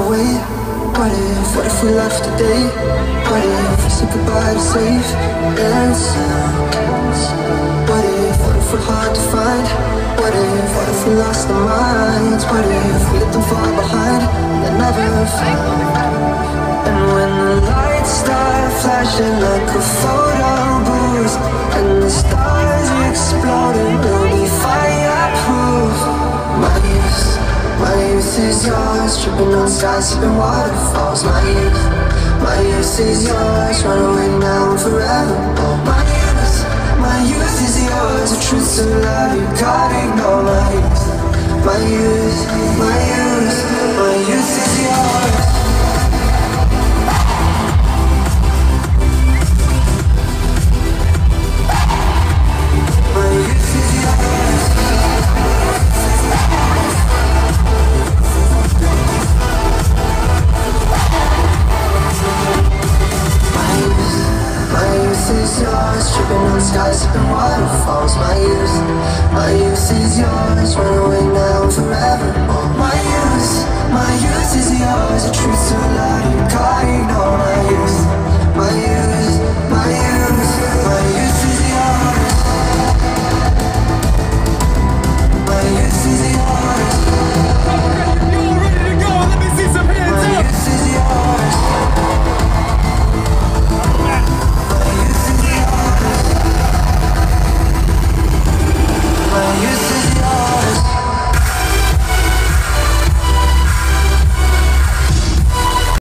away? What if we left today? What if we said goodbye to safe and sound? What if we're hard to find? What if we lost our minds? What if we let them fall behind and never found? And when the lights start flashing like a photo booth and the stars exploding, we'll be fireproof. My youth is yours, tripping on skies, sipping waterfalls. My youth is yours, run away now and forever. Oh, my youth is yours, the truth to love, you gotta ignore my youth. My youth